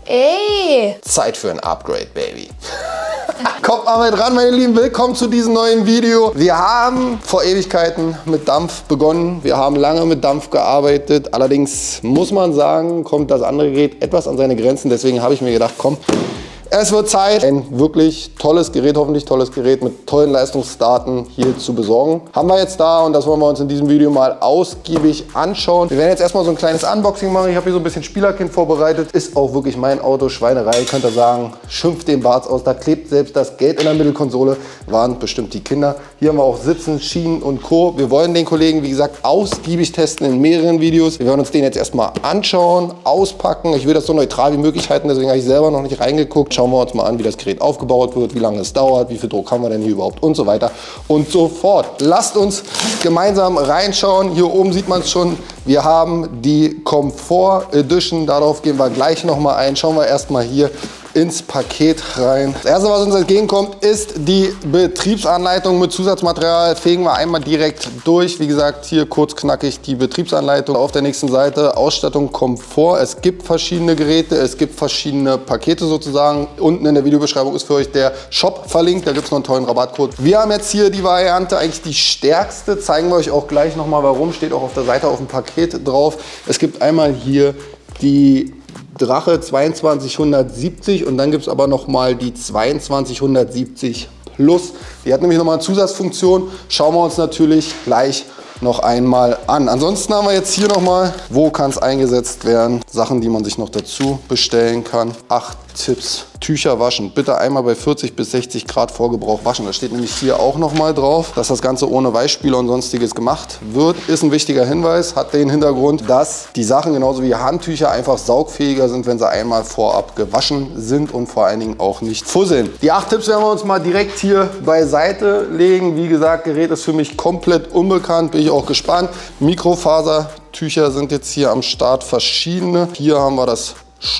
Ey! Zeit für ein Upgrade, Baby. Kommt mal mit ran, meine Lieben. Willkommen zu diesem neuen Video. Wir haben vor Ewigkeiten mit Dampf begonnen. Wir haben lange mit Dampf gearbeitet. Allerdings muss man sagen, kommt das andere Gerät etwas an seine Grenzen. Deswegen habe ich mir gedacht, komm, es wird Zeit, ein wirklich tolles Gerät, hoffentlich tolles Gerät mit tollen Leistungsdaten hier zu besorgen. Haben wir jetzt da und das wollen wir uns in diesem Video mal ausgiebig anschauen. Wir werden jetzt erstmal so ein kleines Unboxing machen. Ich habe hier so ein bisschen Spielerkind vorbereitet. Ist auch wirklich mein Auto, Schweinerei, könnt ihr sagen. Schimpft den Bart aus, da klebt selbst das Geld in der Mittelkonsole. Waren bestimmt die Kinder. Hier haben wir auch Sitzen, Schienen und Co. Wir wollen den Kollegen, wie gesagt, ausgiebig testen in mehreren Videos. Wir werden uns den jetzt erstmal anschauen, auspacken. Ich will das so neutral wie möglich halten, deswegen habe ich selber noch nicht reingeguckt. Schauen wir uns mal an, wie das Gerät aufgebaut wird, wie lange es dauert, wie viel Druck haben wir denn hier überhaupt und so weiter und so fort. Lasst uns gemeinsam reinschauen. Hier oben sieht man es schon. Wir haben die Comfort Edition. Darauf gehen wir gleich noch mal ein. Schauen wir erstmal hier ins Paket rein. Das erste, was uns entgegenkommt, ist die Betriebsanleitung mit Zusatzmaterial. Fegen wir einmal direkt durch. Wie gesagt, hier kurz knackig die Betriebsanleitung. Auf der nächsten Seite Ausstattung Komfort. Es gibt verschiedene Geräte, es gibt verschiedene Pakete sozusagen. Unten in der Videobeschreibung ist für euch der Shop verlinkt. Da gibt es noch einen tollen Rabattcode. Wir haben jetzt hier die Variante, eigentlich die stärkste. Zeigen wir euch auch gleich noch mal warum. Steht auch auf der Seite auf dem Paket drauf. Es gibt einmal hier die Drache 2270 und dann gibt es aber noch mal die 2270 Plus. Die hat nämlich noch mal eine Zusatzfunktion. Schauen wir uns natürlich gleich noch einmal an. Ansonsten haben wir jetzt hier noch mal, wo kann es eingesetzt werden? Sachen, die man sich noch dazu bestellen kann. 8 Tipps. Tücher waschen. Bitte einmal bei 40 bis 60 Grad vor Gebrauch waschen. Das steht nämlich hier auch noch mal drauf, dass das Ganze ohne Weichspüler und sonstiges gemacht wird. Ist ein wichtiger Hinweis. Hat den Hintergrund, dass die Sachen genauso wie Handtücher einfach saugfähiger sind, wenn sie einmal vorab gewaschen sind und vor allen Dingen auch nicht fusseln. Die 8 Tipps werden wir uns mal direkt hier beiseite legen. Wie gesagt, Gerät ist für mich komplett unbekannt. Bin ich auch gespannt. Mikrofasertücher sind jetzt hier am Start verschiedene. Hier haben wir das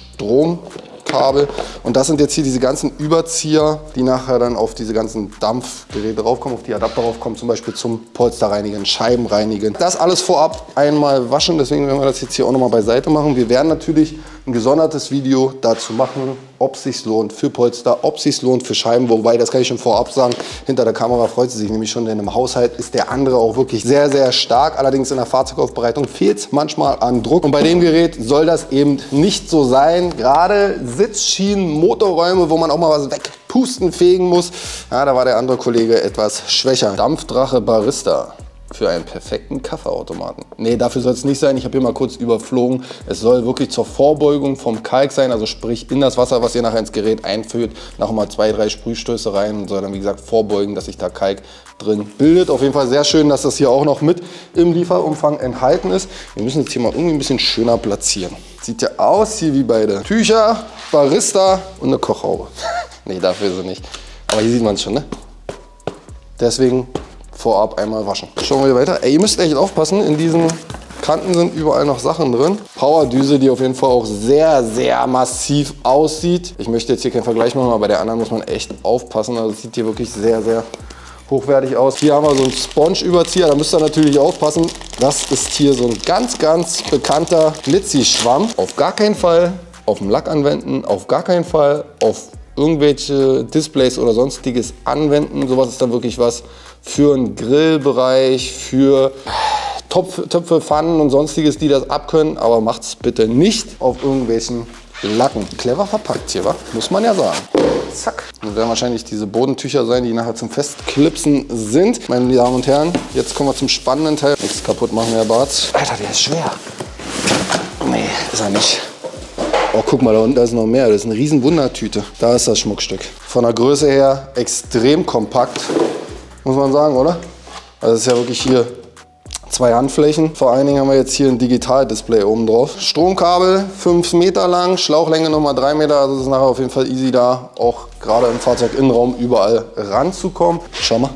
Stromkabel und das sind jetzt hier diese ganzen Überzieher, die nachher dann auf diese ganzen Dampfgeräte raufkommen, auf die Adapter raufkommen, zum Beispiel zum Polsterreinigen, Scheibenreinigen. Das alles vorab einmal waschen, deswegen werden wir das jetzt hier auch noch mal beiseite machen. Wir werden natürlich ein gesondertes Video dazu machen, ob es sich lohnt für Polster, ob es sich lohnt für Scheiben, wobei, das kann ich schon vorab sagen, hinter der Kamera freut sie sich nämlich schon, denn im Haushalt ist der andere auch wirklich sehr, sehr stark. Allerdings in der Fahrzeugaufbereitung fehlt es manchmal an Druck und bei dem Gerät soll das eben nicht so sein. Gerade Sitzschienen, Motorräume, wo man auch mal was wegpusten, fegen muss, ja, da war der andere Kollege etwas schwächer. Dampfdrache Barista. Für einen perfekten Kaffeeautomaten. Nee, dafür soll es nicht sein. Ich habe hier mal kurz überflogen. Es soll wirklich zur Vorbeugung vom Kalk sein, also sprich in das Wasser, was ihr nachher ins Gerät einfüllt, noch mal 2, 3 Sprühstöße rein und soll dann, wie gesagt, vorbeugen, dass sich da Kalk drin bildet. Auf jeden Fall sehr schön, dass das hier auch noch mit im Lieferumfang enthalten ist. Wir müssen jetzt hier mal irgendwie ein bisschen schöner platzieren. Sieht ja aus hier wie beide Tücher, Barista und eine Kochhaube. Nee, dafür ist sie nicht. Aber hier sieht man es schon, ne? Deswegen vorab einmal waschen. Schauen wir weiter. Ey, ihr müsst echt aufpassen, in diesen Kanten sind überall noch Sachen drin. Powerdüse, die auf jeden Fall auch sehr, sehr massiv aussieht. Ich möchte jetzt hier keinen Vergleich machen, aber bei der anderen muss man echt aufpassen. Also es sieht hier wirklich sehr, sehr hochwertig aus. Hier haben wir so einen Sponge-Überzieher, da müsst ihr natürlich aufpassen. Das ist hier so ein ganz, ganz bekannter Glitzy-Schwamm. Auf gar keinen Fall auf dem Lack anwenden, auf gar keinen Fall auf irgendwelche Displays oder sonstiges anwenden. Sowas ist dann wirklich was für einen Grillbereich, für Töpfe, Pfannen und sonstiges, die das abkönnen. Aber macht es bitte nicht auf irgendwelchen Lacken. Clever verpackt hier, wa? Muss man ja sagen. Zack. Das werden wahrscheinlich diese Bodentücher sein, die nachher zum Festklipsen sind. Meine Damen und Herren, jetzt kommen wir zum spannenden Teil. Nichts kaputt machen, Herr Barth. Alter, der ist schwer. Nee, ist er nicht. Oh, guck mal, da unten ist noch mehr. Das ist eine riesen Wundertüte. Da ist das Schmuckstück. Von der Größe her extrem kompakt, muss man sagen, oder? Also es ist ja wirklich hier 2 Handflächen. Vor allen Dingen haben wir jetzt hier ein Digitaldisplay oben drauf. Stromkabel 5 Meter lang, Schlauchlänge nochmal 3 Meter. Also es ist nachher auf jeden Fall easy da, auch gerade im Fahrzeuginnenraum überall ranzukommen. Schau mal.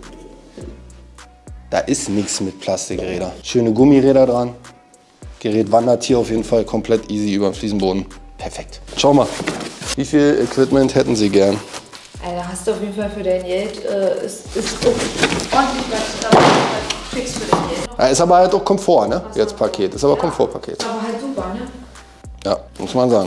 Da ist nichts mit Plastikrädern. Schöne Gummiräder dran. Gerät wandert hier auf jeden Fall komplett easy über den Fliesenboden. Perfekt. Schau mal, wie viel Equipment hätten Sie gern? Da hast du auf jeden Fall für dein Geld, ist ordentlich was fix für dein Geld. Ja, ist aber halt auch Komfort, ne? Jetzt Paket, ist aber Komfortpaket. Aber halt super, ne? Ja, muss man sagen.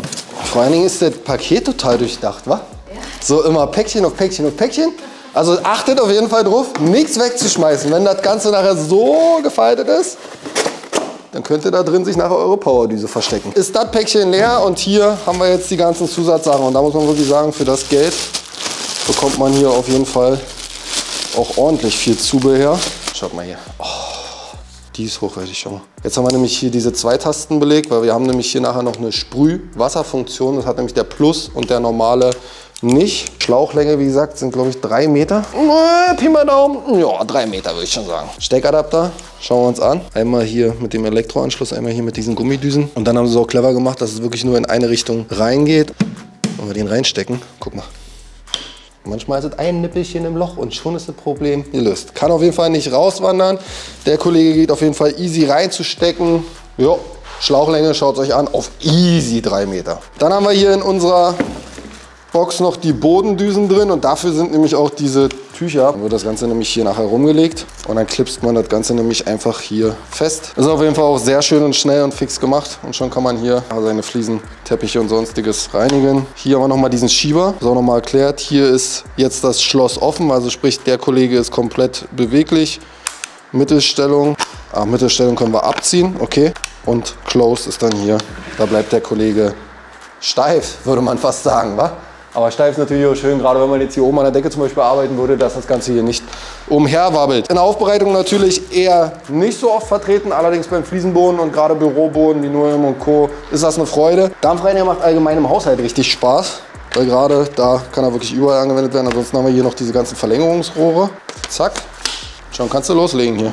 Vor allen Dingen ist das Paket total durchdacht, wa? Ja. So immer Päckchen auf Päckchen auf Päckchen. Also achtet auf jeden Fall drauf, nichts wegzuschmeißen. Wenn das Ganze nachher so gefaltet ist, dann könnte da drin sich nachher eure Powerdüse verstecken. Ist das Päckchen leer und hier haben wir jetzt die ganzen Zusatzsachen. Und da muss man wirklich sagen, für das Geld bekommt man hier auf jeden Fall auch ordentlich viel Zubehör. Schaut mal hier. Oh, die ist hochwertig, schau mal. Jetzt haben wir nämlich hier diese 2 Tasten belegt, weil wir haben nämlich hier nachher noch eine Sprühwasserfunktion. Das hat nämlich der Plus und der normale nicht. Schlauchlänge, wie gesagt, sind glaube ich 3 Meter. Pi mal Daumen. Ja, 3 Meter würde ich schon sagen. Steckadapter, schauen wir uns an. Einmal hier mit dem Elektroanschluss, einmal hier mit diesen Gummidüsen. Und dann haben sie es auch clever gemacht, dass es wirklich nur in eine Richtung reingeht. Wenn wir den reinstecken, guck mal. Manchmal ist es ein Nippelchen im Loch und schon ist das Problem gelöst. Kann auf jeden Fall nicht rauswandern. Der Kollege geht auf jeden Fall easy reinzustecken. Jo, Schlauchlänge, schaut es euch an, auf easy 3 Meter. Dann haben wir hier in unserer Box noch die Bodendüsen drin und dafür sind nämlich auch diese Tücher. Dann wird das Ganze nämlich hier nachher rumgelegt und dann klipst man das Ganze nämlich einfach hier fest. Ist auf jeden Fall auch sehr schön und schnell und fix gemacht und schon kann man hier seine Fliesen, Teppiche und sonstiges reinigen. Hier haben wir nochmal diesen Schieber, ist auch nochmal erklärt. Hier ist jetzt das Schloss offen, also sprich der Kollege ist komplett beweglich. Mittelstellung, Mittelstellung können wir abziehen, okay. Und Closed ist dann hier, da bleibt der Kollege steif, würde man fast sagen, wa? Aber steif ist natürlich auch schön, gerade wenn man jetzt hier oben an der Decke zum Beispiel arbeiten würde, dass das Ganze hier nicht umherwabbelt. In der Aufbereitung natürlich eher nicht so oft vertreten, allerdings beim Fliesenboden und gerade Büroboden wie Noem und Co. ist das eine Freude. Dampfreiniger macht allgemein im Haushalt richtig Spaß, weil gerade da kann er wirklich überall angewendet werden. Ansonsten haben wir hier noch diese ganzen Verlängerungsrohre. Zack, schon kannst du loslegen hier.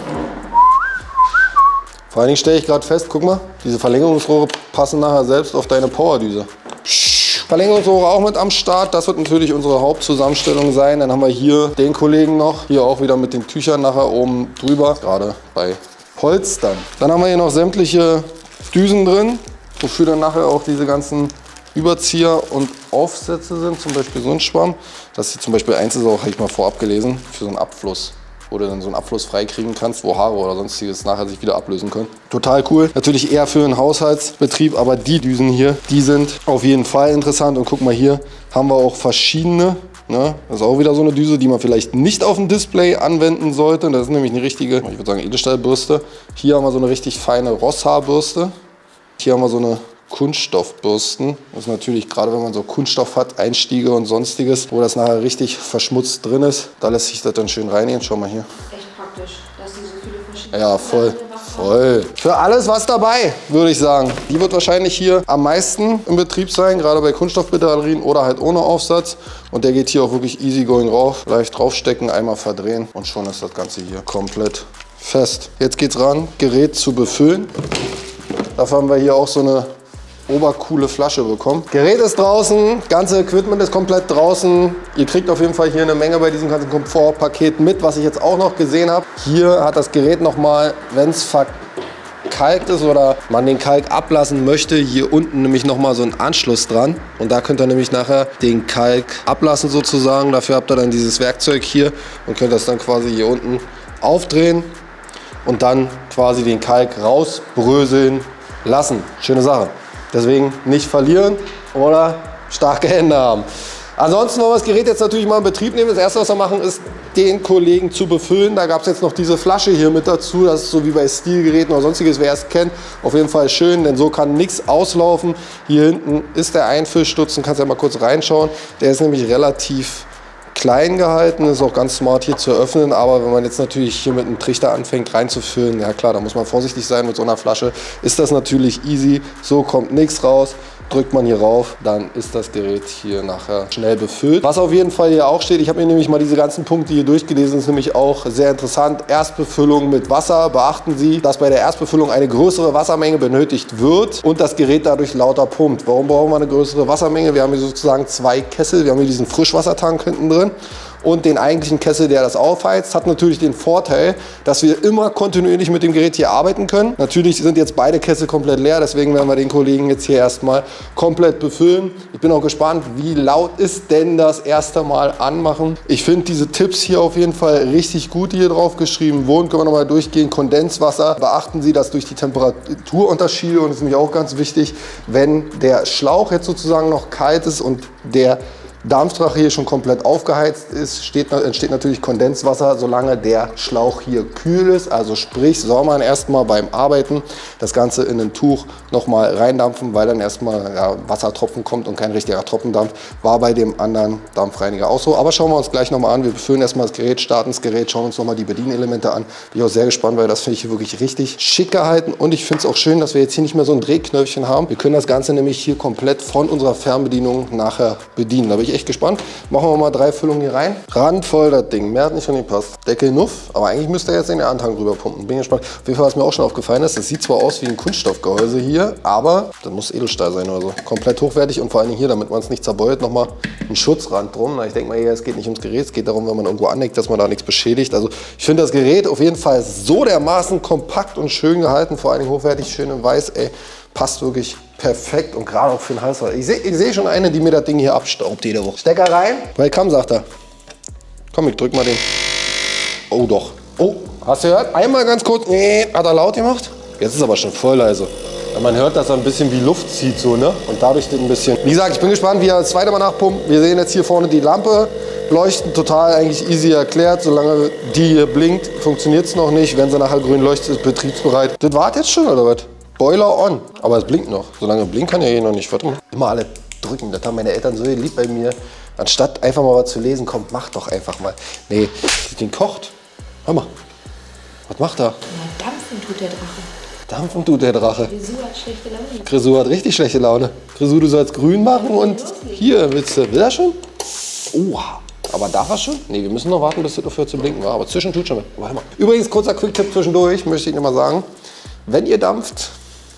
Vor allen Dingen stelle ich gerade fest, guck mal, diese Verlängerungsrohre passen nachher selbst auf deine Powerdüse. Verlängerungsrohre auch mit am Start, das wird natürlich unsere Hauptzusammenstellung sein. Dann haben wir hier den Kollegen noch, hier auch wieder mit den Tüchern nachher oben drüber, gerade bei Polstern. Dann haben wir hier noch sämtliche Düsen drin, wofür dann nachher auch diese ganzen Überzieher und Aufsätze sind, zum Beispiel so ein Schwamm. Das hier zum Beispiel eins ist auch, habe ich mal vorab gelesen, für so einen Abfluss. Wo du dann so einen Abfluss freikriegen kannst, wo Haare oder sonstiges nachher sich wieder ablösen können. Total cool. Natürlich eher für einen Haushaltsbetrieb, aber die Düsen hier, die sind auf jeden Fall interessant. Und guck mal, hier haben wir auch verschiedene. Ne? Das ist auch wieder so eine Düse, die man vielleicht nicht auf dem Display anwenden sollte. Das ist nämlich eine richtige, ich würde sagen, Edelstahlbürste. Hier haben wir so eine richtig feine Rosshaarbürste. Hier haben wir so eine Kunststoffbürsten. Das ist natürlich, gerade wenn man so Kunststoff hat, Einstiege und sonstiges, wo das nachher richtig verschmutzt drin ist, da lässt sich das dann schön reinigen. Schau mal hier. Echt praktisch, dass die so viele verschiedene Ja, voll. Für alles was dabei, würde ich sagen. Die wird wahrscheinlich hier am meisten im Betrieb sein, gerade bei Kunststoffbatterien oder halt ohne Aufsatz. Und der geht hier auch wirklich easy going rauf. Leicht draufstecken, einmal verdrehen und schon ist das Ganze hier komplett fest. Jetzt geht's ran, Gerät zu befüllen. Dafür haben wir hier auch so eine obercoole Flasche bekommen. Gerät ist draußen, ganze Equipment ist komplett draußen. Ihr kriegt auf jeden Fall hier eine Menge bei diesem ganzen Komfortpaket mit, was ich jetzt auch noch gesehen habe. Hier hat das Gerät nochmal, wenn es verkalkt ist oder man den Kalk ablassen möchte, hier unten nämlich nochmal so einen Anschluss dran. Und da könnt ihr nämlich nachher den Kalk ablassen sozusagen. Dafür habt ihr dann dieses Werkzeug hier und könnt das dann quasi hier unten aufdrehen und dann quasi den Kalk rausbröseln lassen. Schöne Sache. Deswegen nicht verlieren oder starke Hände haben. Ansonsten wollen wir das Gerät jetzt natürlich mal in Betrieb nehmen. Das erste, was wir machen, ist, den Kollegen zu befüllen. Da gab es jetzt noch diese Flasche hier mit dazu. Das ist so wie bei Stilgeräten oder sonstiges, wer es kennt. Auf jeden Fall schön, denn so kann nichts auslaufen. Hier hinten ist der Einfüllstutzen, kannst ja mal kurz reinschauen. Der ist nämlich relativ klein gehalten, ist auch ganz smart hier zu öffnen, aber wenn man jetzt natürlich hier mit einem Trichter anfängt reinzufüllen, ja klar, da muss man vorsichtig sein mit so einer Flasche, ist das natürlich easy, so kommt nichts raus. Drückt man hier rauf, dann ist das Gerät hier nachher schnell befüllt. Was auf jeden Fall hier auch steht, ich habe mir nämlich mal diese ganzen Punkte hier durchgelesen, ist nämlich auch sehr interessant. Erstbefüllung mit Wasser. Beachten Sie, dass bei der Erstbefüllung eine größere Wassermenge benötigt wird und das Gerät dadurch lauter pumpt. Warum brauchen wir eine größere Wassermenge? Wir haben hier sozusagen 2 Kessel. Wir haben hier diesen Frischwassertank hinten drin. und den eigentlichen Kessel, der das aufheizt. Hat natürlich den Vorteil, dass wir immer kontinuierlich mit dem Gerät hier arbeiten können. Natürlich sind jetzt beide Kessel komplett leer, deswegen werden wir den Kollegen jetzt hier erstmal komplett befüllen. Ich bin auch gespannt, wie laut ist denn das erste Mal anmachen. Ich finde diese Tipps hier auf jeden Fall richtig gut, die hier drauf geschrieben wurden. Können wir nochmal durchgehen. Kondenswasser. Beachten Sie, dass durch die Temperaturunterschiede, und das ist nämlich auch ganz wichtig, wenn der Schlauch jetzt sozusagen noch kalt ist und der Dampfdrache hier schon komplett aufgeheizt ist, entsteht natürlich Kondenswasser, solange der Schlauch hier kühl ist. Also sprich, soll man erstmal beim Arbeiten das Ganze in ein Tuch nochmal reindampfen, weil dann erstmal Wassertropfen kommt und kein richtiger Tropfendampf. War bei dem anderen Dampfreiniger auch so. Aber schauen wir uns gleich nochmal an. Wir befüllen erstmal das Gerät, starten das Gerät, schauen uns nochmal die Bedienelemente an. Bin ich auch sehr gespannt, weil das finde ich hier wirklich richtig schick gehalten. Und ich finde es auch schön, dass wir jetzt hier nicht mehr so ein Drehknöpfchen haben. Wir können das Ganze nämlich hier komplett von unserer Fernbedienung nachher bedienen. Da bin ich echt gespannt. Machen wir mal 3 Füllungen hier rein. Randvoll das Ding. Mehr hat nicht reingepasst. Deckel nuff, aber eigentlich müsste er jetzt in den Anhang rüber pumpen. Bin gespannt. Auf jeden Fall, was mir auch schon aufgefallen ist, das sieht zwar aus wie ein Kunststoffgehäuse hier, aber das muss Edelstahl sein oder so. Komplett hochwertig und vor allen Dingen hier, damit man es nicht zerbeult, nochmal ein Schutzrand drum. Ich denke mal, hier, es geht nicht ums Gerät, es geht darum, wenn man irgendwo anlegt, dass man da nichts beschädigt. Also ich finde das Gerät auf jeden Fall so dermaßen kompakt und schön gehalten, vor allen Dingen hochwertig, schön in weiß, ey. Passt wirklich perfekt und gerade auch für den Hals. Ich seh schon eine, die mir das Ding hier abstaubt jede Woche. Stecker rein. Welcome, sagt er. Komm, ich drück mal den. Oh doch. Oh, hast du gehört? Einmal ganz kurz. Nee, hat er laut gemacht? Jetzt ist aber schon voll leise. Ja, man hört, dass er ein bisschen wie Luft zieht, so, ne? Und dadurch ein bisschen. Wie gesagt, ich bin gespannt, wie er das zweite Mal nachpumpt. Wir sehen jetzt hier vorne die Lampe leuchten. Total eigentlich easy erklärt. Solange die hier blinkt, funktioniert es noch nicht. Wenn sie nachher grün leuchtet, ist betriebsbereit. Das war jetzt schon, oder was? Boiler on. Aber es blinkt noch. Solange blinkt kann ja hier noch nicht. Warte mal. Immer alle drücken. Das haben meine Eltern so lieb bei mir. Anstatt einfach mal was zu lesen, kommt, mach doch einfach mal. Nee, den kocht. Hör mal. Was macht er? Na, dampfen tut der Drache. Dampfen tut der Drache. Grisou hat schlechte Laune. Grisou hat richtig schlechte Laune. Grisou, du sollst grün machen und hier, will er schon? Oha. Aber darf er schon? Nee, wir müssen noch warten, bis das aufhört zu blinken war. Aber zwischen tut schon. Warte mal. Übrigens, kurzer Quick-Tipp zwischendurch, möchte ich noch mal sagen. Wenn ihr dampft,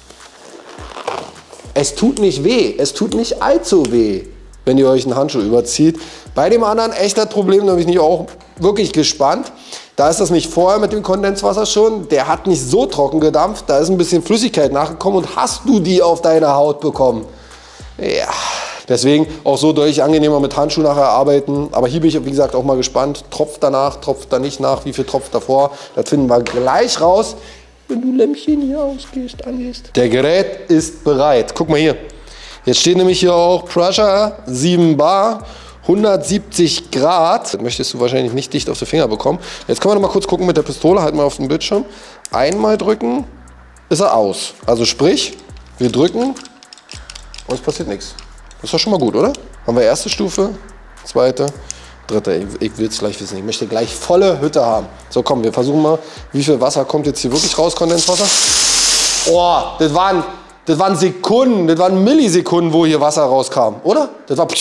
es tut nicht weh. Es tut nicht allzu weh, wenn ihr euch einen Handschuh überzieht. Bei dem anderen echt das Problem, da bin ich nicht auch wirklich gespannt. Da ist das nicht vorher mit dem Kondenswasser schon. Der hat nicht so trocken gedampft. Da ist ein bisschen Flüssigkeit nachgekommen und hast du die auf deine Haut bekommen. Ja, deswegen auch so deutlich angenehmer mit Handschuhen nachher arbeiten. Aber hier bin ich, wie gesagt, auch mal gespannt. Tropft danach, tropft da nicht nach, wie viel tropft davor. Das finden wir gleich raus, wenn du Lämpchen hier ausgehst, angehst. Der Gerät ist bereit. Guck mal hier. Jetzt steht nämlich hier auch Pressure 7 Bar. 170 Grad. Das möchtest du wahrscheinlich nicht dicht auf die Finger bekommen. Jetzt können wir noch mal kurz gucken mit der Pistole. Halt mal auf den Bildschirm. Einmal drücken, ist er aus. Also sprich, wir drücken und es passiert nichts. Das ist doch schon mal gut, oder? Haben wir erste Stufe, zweite, dritte. Ich will es gleich wissen. Ich möchte gleich volle Hütte haben. So, komm, wir versuchen mal, wie viel Wasser kommt jetzt hier wirklich raus, Kondenswasser. Oh, das waren Sekunden, das waren Millisekunden, wo hier Wasser rauskam, oder? Das war...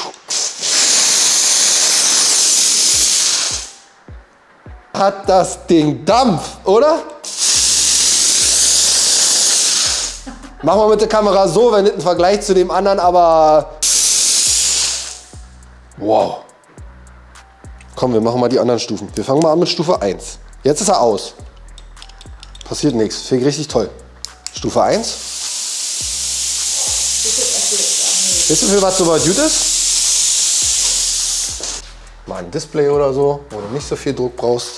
Hat das Ding Dampf, oder? Machen wir mit der Kamera so, wenn nicht ein Vergleich zu dem anderen, aber... Wow. Komm, wir machen mal die anderen Stufen. Wir fangen mal an mit Stufe 1. Jetzt ist er aus. Passiert nichts. Finde ich richtig toll. Stufe 1. Wisst ihr, was so weit gut ist? Mal ein Display oder so, wo du nicht so viel Druck brauchst.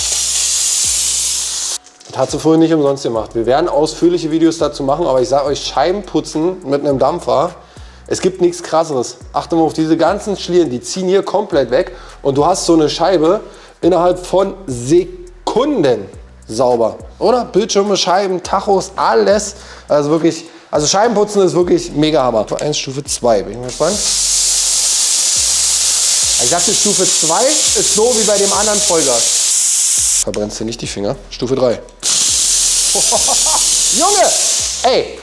Das hat sie vorhin nicht umsonst gemacht. Wir werden ausführliche Videos dazu machen, aber ich sage euch, Scheibenputzen mit einem Dampfer, es gibt nichts Krasseres. Achte mal auf diese ganzen Schlieren, die ziehen hier komplett weg und du hast so eine Scheibe innerhalb von Sekunden sauber. Oder? Bildschirme, Scheiben, Tachos, alles. Also wirklich, also Scheibenputzen ist wirklich mega Hammer. Stufe 1, Stufe 2, bin ich mal gespannt. Ich sagte, Stufe 2 ist so wie bei dem anderen Vollgas. Verbrennst dir nicht die Finger. Stufe 3. Junge! Ey!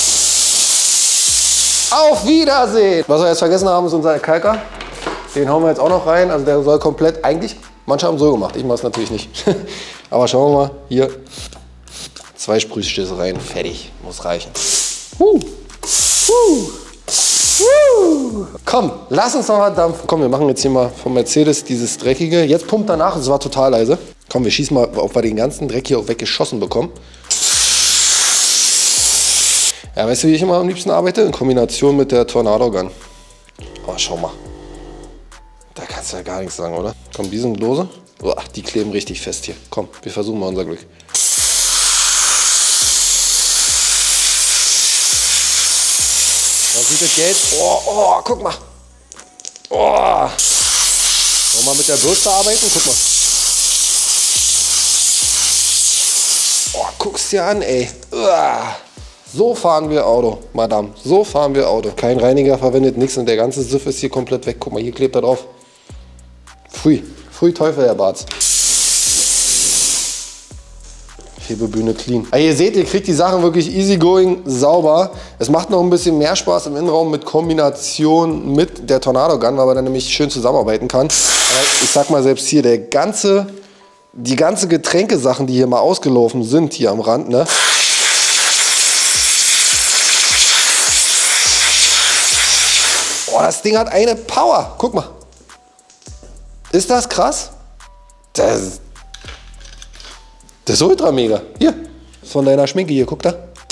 Auf Wiedersehen! Was wir jetzt vergessen haben, ist unser Kalker. Den hauen wir jetzt auch noch rein. Also der soll komplett, eigentlich, manche haben so gemacht. Ich mache es natürlich nicht. Aber schauen wir mal. Hier. 2 Sprühstöße rein. Fertig. Muss reichen. Komm, lass uns noch mal dampfen. Komm, wir machen jetzt hier mal vom Mercedes dieses Dreckige. Jetzt pumpt danach, es war total leise. Komm, wir schießen mal, ob wir den ganzen Dreck hier auch weggeschossen bekommen. Ja, weißt du, wie ich immer am liebsten arbeite? In Kombination mit der Tornado Gun. Oh, schau mal. Da kannst du ja gar nichts sagen, oder? Komm, die sind lose. Oh, die kleben richtig fest hier. Komm, wir versuchen mal unser Glück. Da sieht das Geld. Oh, guck mal. Oh. Wollen wir mal mit der Bürste arbeiten? Guck mal. Oh, guck's dir an, ey. So fahren wir Auto, Madame. So fahren wir Auto. Kein Reiniger verwendet, nichts und der ganze Siff ist hier komplett weg. Guck mal, hier klebt er drauf. Pfui. Pfui Teufel, Herr Barz. Hebebühne clean. Also ihr seht, ihr kriegt die Sachen wirklich easy going, sauber. Es macht noch ein bisschen mehr Spaß im Innenraum mit Kombination mit der Tornado Gun, weil man dann nämlich schön zusammenarbeiten kann. Aber ich sag mal selbst hier, die ganze Getränkesachen, die hier mal ausgelaufen sind, hier am Rand, ne? Oh, das Ding hat eine Power. Guck mal. Ist das krass? Das ist ultra mega. Hier, von deiner Schminke hier, guck da.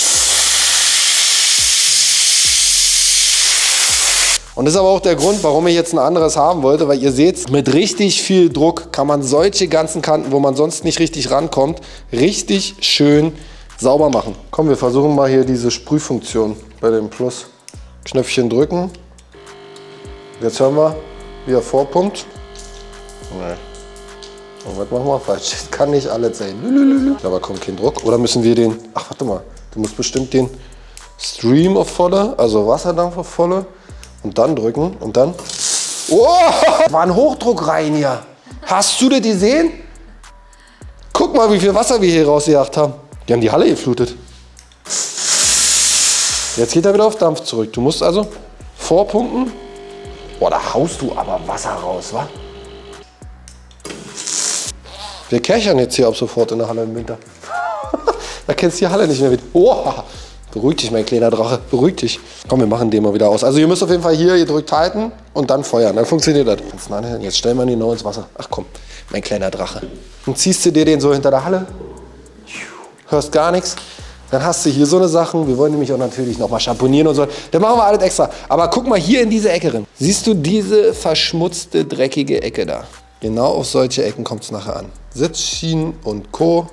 Und das ist aber auch der Grund, warum ich jetzt ein anderes haben wollte, weil ihr seht, mit richtig viel Druck kann man solche ganzen Kanten, wo man sonst nicht richtig rankommt, richtig schön sauber machen. Komm, wir versuchen mal hier diese Sprühfunktion bei dem Plus. Knöpfchen drücken. Jetzt hören wir, wie er vorpumpt. Nee. Und was machen wir falsch? Das kann nicht alles sein. Aber kommt kein Druck. Oder müssen wir den... Ach, warte mal. Du musst bestimmt den Stream auf volle, also Wasserdampf auf volle. Und dann drücken und dann... Oh! War ein Hochdruck rein hier. Hast du das gesehen? Guck mal, wie viel Wasser wir hier rausgejagt haben. Die haben die Halle geflutet. Jetzt geht er wieder auf Dampf zurück. Du musst also vorpumpen. Boah, da haust du aber Wasser raus, wa? Wir kärchern jetzt hier ab sofort in der Halle im Winter. Da kennst du die Halle nicht mehr mit. Oh, beruhig dich, mein kleiner Drache. Beruhig dich. Komm, wir machen den mal wieder aus. Also ihr müsst auf jeden Fall hier gedrückt halten und dann feuern. Dann funktioniert das. Jetzt stellen wir ihn genau ins Wasser. Ach komm, mein kleiner Drache. Dann ziehst du dir den so hinter der Halle. Hörst gar nichts. Dann hast du hier so eine Sachen. Wir wollen nämlich auch natürlich noch mal schamponieren und so. Dann machen wir alles extra. Aber guck mal hier in diese Ecke rein. Siehst du diese verschmutzte, dreckige Ecke da? Genau auf solche Ecken kommt es nachher an. Sitzschienen und Co.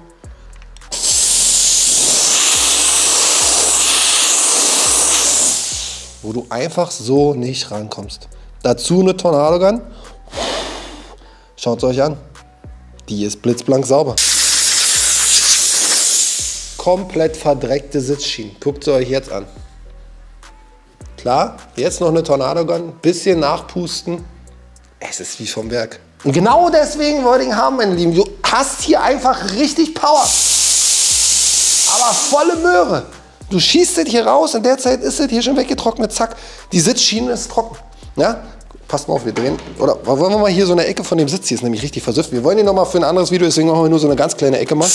Wo du einfach so nicht rankommst. Dazu eine Tornado Gun. Schaut es euch an. Die ist blitzblank sauber. Komplett verdreckte Sitzschienen. Guckt sie euch jetzt an. Klar, jetzt noch eine Tornado Gun. Bisschen nachpusten. Es ist wie vom Werk. Und genau deswegen wollte ich ihn haben, meine Lieben. Du hast hier einfach richtig Power. Aber volle Möhre. Du schießt das hier raus, in der Zeit ist das hier schon weggetrocknet, zack. Die Sitzschiene ist trocken. Ja? Passt mal auf, wir drehen. Oder wollen wir mal hier so eine Ecke von dem Sitz, hier ist nämlich richtig versüfft. Wir wollen den nochmal für ein anderes Video, deswegen machen wir nur so eine ganz kleine Ecke mal.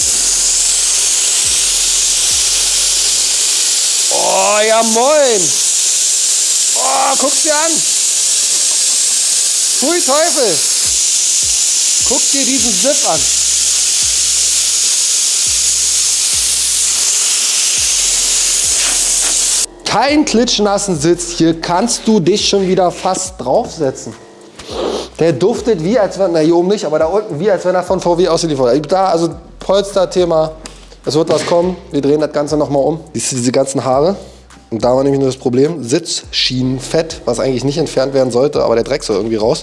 Oh, ja moin. Oh, guck's dir an. Pfui Teufel. Guck dir diesen Siff an. Kein klitschnassen Sitz. Hier kannst du dich schon wieder fast draufsetzen. Der duftet wie, als wenn, na hier oben nicht, aber da unten wie, als wenn er von VW ausgeliefert wird. Da, also Polster-Thema, es wird was kommen. Wir drehen das Ganze nochmal um. Siehst du diese ganzen Haare? Und da war nämlich nur das Problem, Sitzschienenfett, was eigentlich nicht entfernt werden sollte, aber der Dreck soll irgendwie raus.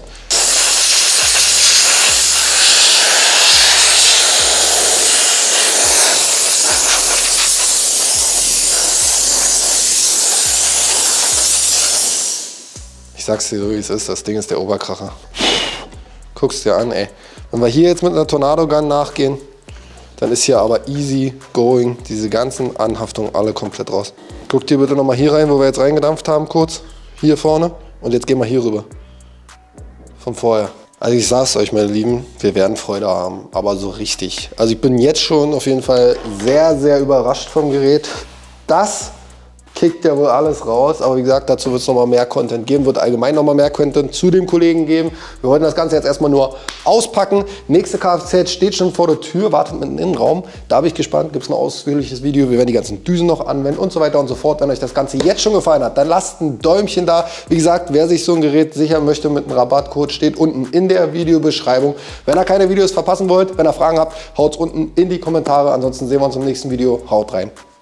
Ich sag's dir so, wie es ist, das Ding ist der Oberkracher. Guck's dir an, ey. Wenn wir hier jetzt mit einer Tornado Gun nachgehen, dann ist hier aber easy going, diese ganzen Anhaftungen alle komplett raus. Guck dir bitte nochmal hier rein, wo wir jetzt reingedampft haben, kurz. Hier vorne. Und jetzt gehen wir hier rüber. Von vorher. Also ich sag's euch, meine Lieben, wir werden Freude haben, aber so richtig. Also ich bin jetzt schon auf jeden Fall sehr, sehr überrascht vom Gerät. Das kickt ja wohl alles raus. Aber wie gesagt, dazu wird es nochmal mehr Content geben, wird allgemein nochmal mehr Content zu dem Kollegen geben. Wir wollten das Ganze jetzt erstmal nur auspacken. Nächste Kfz steht schon vor der Tür, wartet mit dem Innenraum. Da bin ich gespannt, gibt es ein ausführliches Video. Wir werden die ganzen Düsen noch anwenden und so weiter und so fort. Wenn euch das Ganze jetzt schon gefallen hat, dann lasst ein Däumchen da. Wie gesagt, wer sich so ein Gerät sichern möchte mit einem Rabattcode, steht unten in der Videobeschreibung. Wenn ihr keine Videos verpassen wollt, wenn ihr Fragen habt, haut es unten in die Kommentare. Ansonsten sehen wir uns im nächsten Video. Haut rein.